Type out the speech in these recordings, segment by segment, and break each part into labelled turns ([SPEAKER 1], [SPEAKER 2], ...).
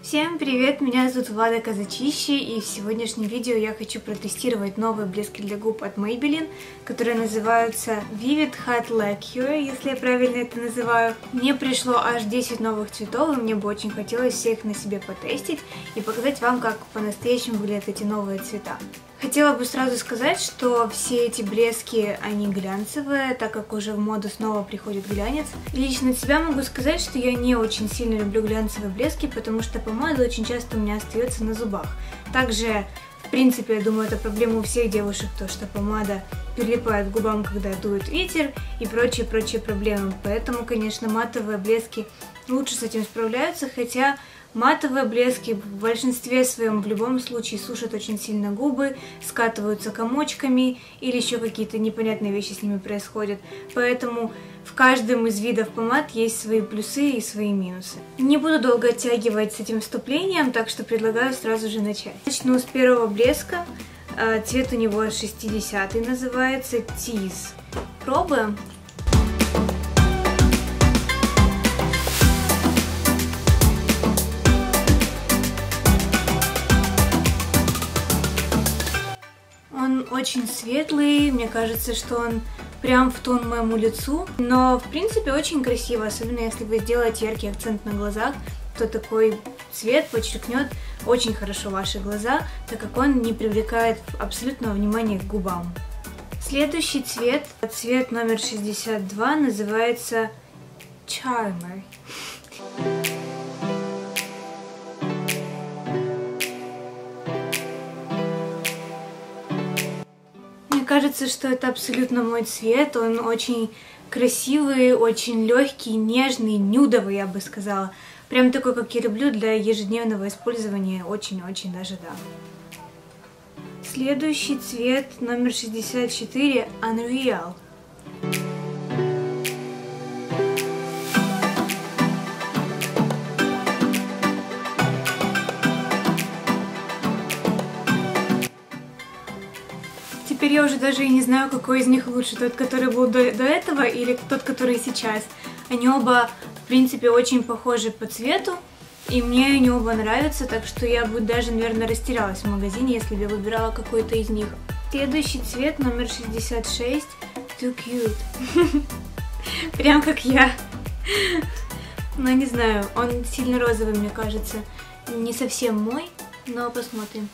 [SPEAKER 1] Всем привет, меня зовут Влада Казачищи, и в сегодняшнем видео я хочу протестировать новые блески для губ от Maybelline, которые называются Vivid Hot Lacquer, если я правильно это называю. Мне пришло аж 10 новых цветов, и мне бы очень хотелось всех на себе потестить и показать вам, как по-настоящему выглядят эти новые цвета. Хотела бы сразу сказать, что все эти блески, они глянцевые, так как уже в моду снова приходит глянец. Лично от себя могу сказать, что я не очень сильно люблю глянцевые блески, потому что помада очень часто у меня остается на зубах. Также, в принципе, я думаю, это проблема у всех девушек, то что помада прилипает к губам, когда дует ветер и прочие проблемы. Поэтому, конечно, матовые блески лучше с этим справляются, хотя матовые блески в большинстве своем в любом случае сушат очень сильно губы, скатываются комочками или еще какие-то непонятные вещи с ними происходят. Поэтому в каждом из видов помад есть свои плюсы и свои минусы. Не буду долго оттягивать с этим вступлением, так что предлагаю сразу же начать. Начну с первого блеска. Цвет у него 60-й, называется Tease. Пробуем. Он очень светлый, мне кажется, что он прям в тон моему лицу, но в принципе очень красиво, особенно если вы сделаете яркий акцент на глазах, то такой цвет подчеркнет очень хорошо ваши глаза, так как он не привлекает абсолютного внимания к губам. Следующий цвет, цвет номер 62, называется Charmer. Кажется, что это абсолютно мой цвет, он очень красивый, очень легкий, нежный, нюдовый, я бы сказала. Прям такой, как я люблю для ежедневного использования, очень-очень даже да. Следующий цвет, номер 64, Unreal. Теперь я уже даже и не знаю, какой из них лучше, тот, который был до этого или тот, который сейчас. Они оба, в принципе, очень похожи по цвету, и мне они оба нравятся, так что я бы даже, наверное, растерялась в магазине, если бы я выбирала какой-то из них. Следующий цвет, номер 66, Too Cute. Прям как я. Но не знаю, он сильно розовый, мне кажется. Не совсем мой, но посмотрим.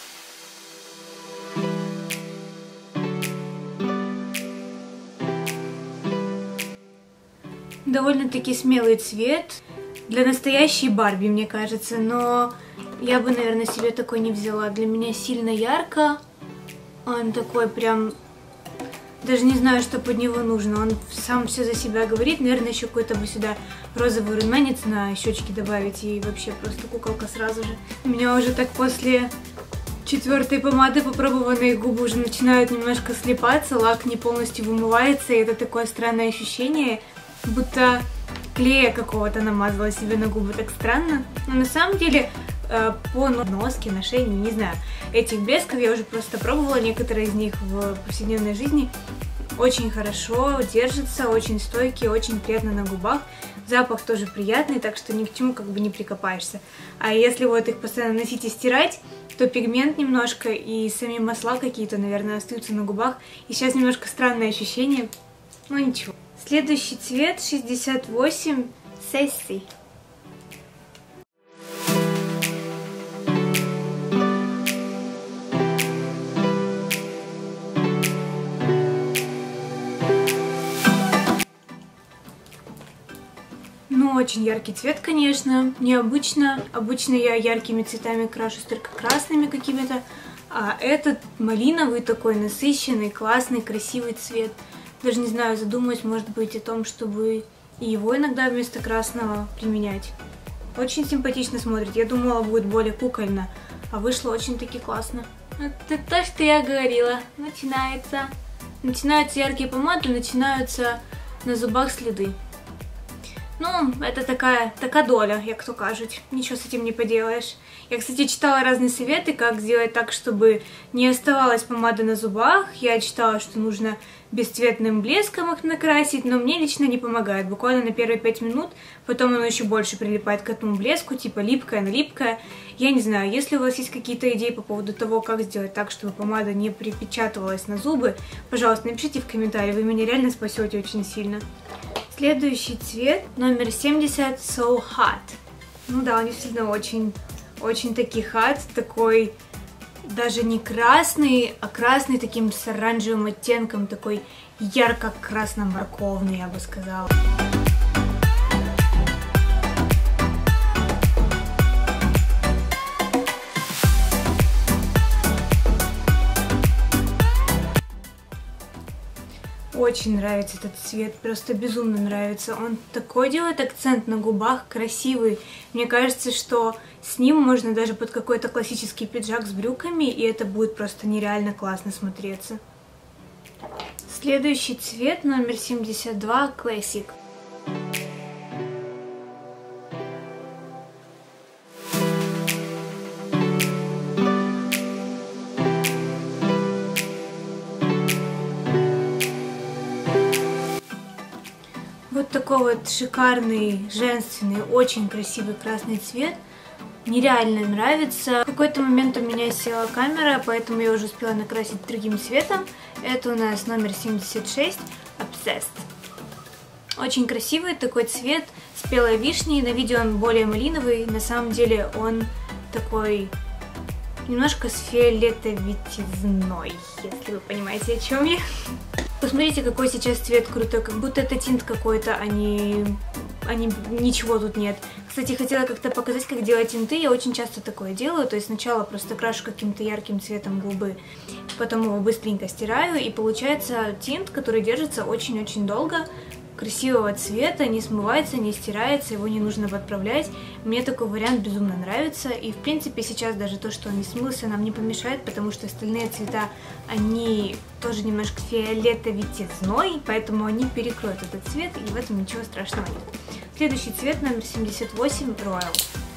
[SPEAKER 1] Довольно-таки смелый цвет для настоящей Барби, мне кажется, но я бы, наверное, себе такой не взяла. Для меня сильно ярко, он такой прям, даже не знаю, что под него нужно, он сам все за себя говорит. Наверное, еще какой-то бы сюда розовый румянец на щечки добавить, и вообще просто куколка сразу же. У меня уже так после четвертой помады попробованные губы уже начинают немножко слипаться, лак не полностью вымывается, и это такое странное ощущение, будто клея какого-то намазала себе на губы, так странно. Но на самом деле по носке, на шее, не знаю, этих блесков я уже просто пробовала, некоторые из них в повседневной жизни. Очень хорошо держатся, очень стойкие, очень приятно на губах. Запах тоже приятный, так что ни к чему как бы не прикопаешься. А если вот их постоянно носить и стирать, то пигмент немножко и сами масла какие-то, наверное, остаются на губах. И сейчас немножко странное ощущение, но ничего. Следующий цвет 68, Sassy. Ну, очень яркий цвет, конечно, необычно. Обычно я яркими цветами крашусь только красными какими-то, а этот малиновый такой насыщенный, классный, красивый цвет. Даже не знаю, задумаюсь, может быть, о том, чтобы и его иногда вместо красного применять. Очень симпатично смотрит. Я думала, будет более кукольно, а вышло очень-таки классно. Это то, что я говорила. Начинаются яркие помады, начинаются на зубах следы. Ну, это такая доля, як то кажуть. Ничего с этим не поделаешь. Я, кстати, читала разные советы, как сделать так, чтобы не оставалась помада на зубах. Я читала, что нужно бесцветным блеском их накрасить, но мне лично не помогает. Буквально на первые 5 минут, потом оно еще больше прилипает к этому блеску, типа липкое, налипкое. Я не знаю, если у вас есть какие-то идеи по поводу того, как сделать так, чтобы помада не припечатывалась на зубы, пожалуйста, напишите в комментарии, вы меня реально спасете очень сильно. Следующий цвет, номер 70, So Hot. Ну да, он действительно очень таки hot, такой даже не красный, а красный таким с оранжевым оттенком, такой ярко-красно-морковный, я бы сказала. Очень нравится этот цвет, просто безумно нравится. Он такой делает акцент на губах, красивый. Мне кажется, что с ним можно даже под какой-то классический пиджак с брюками, и это будет просто нереально классно смотреться. Следующий цвет, номер 72, Classic. Вот такой вот шикарный, женственный, очень красивый красный цвет. Нереально нравится. В какой-то момент у меня села камера, поэтому я уже успела накрасить другим цветом. Это у нас номер 76, Obsessed. Очень красивый такой цвет, спелой вишни. На видео он более малиновый, на самом деле он такой немножко с фиолетовитизной, если вы понимаете, о чем я. Посмотрите, какой сейчас цвет крутой, как будто это тинт какой-то, а ничего тут нет. Кстати, хотела как-то показать, как делать тинты, я очень часто такое делаю, то есть сначала просто крашу каким-то ярким цветом губы, потом его быстренько стираю, и получается тинт, который держится очень-очень долго, красивого цвета, не смывается, не стирается, его не нужно подправлять. Мне такой вариант безумно нравится, и в принципе сейчас даже то, что он не смылся, нам не помешает, потому что остальные цвета, они тоже немножко фиолетовитизной, поэтому они перекроют этот цвет, и в этом ничего страшного нет. Следующий цвет, номер 78, Royal.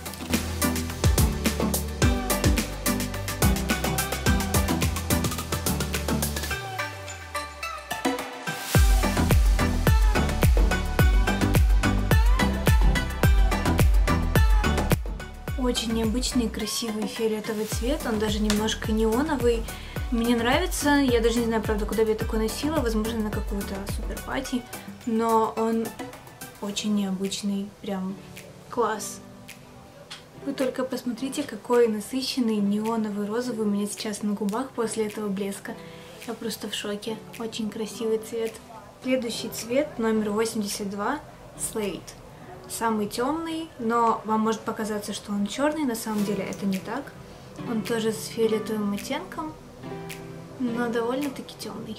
[SPEAKER 1] Очень необычный и красивый фиолетовый цвет, он даже немножко неоновый. Мне нравится, я даже не знаю, правда, куда бы я такой носила, возможно, на какую-то супер-пати, но он очень необычный, прям класс. Вы только посмотрите, какой насыщенный неоновый розовый у меня сейчас на губах после этого блеска. Я просто в шоке, очень красивый цвет. Следующий цвет, номер 82, Slate. Самый темный, но вам может показаться, что он черный, на самом деле это не так. Он тоже с фиолетовым оттенком, но довольно-таки темный.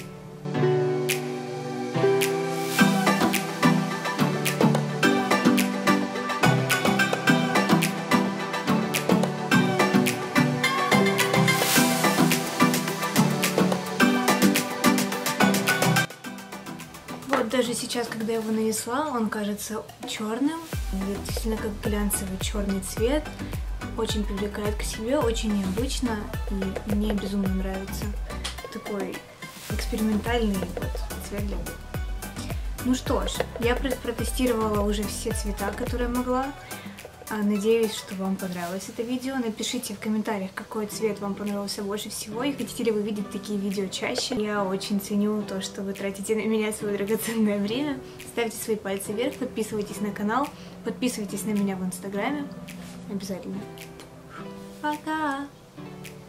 [SPEAKER 1] Даже сейчас, когда я его нанесла, он кажется черным, действительно как глянцевый черный цвет, очень привлекает к себе, очень необычно, и мне безумно нравится такой экспериментальный вот цвет для губ. Ну что ж, я протестировала уже все цвета, которые могла. Надеюсь, что вам понравилось это видео. Напишите в комментариях, какой цвет вам понравился больше всего, и хотите ли вы видеть такие видео чаще. Я очень ценю то, что вы тратите на меня свое драгоценное время. Ставьте свои пальцы вверх, подписывайтесь на канал, подписывайтесь на меня в Инстаграме. Обязательно. Пока!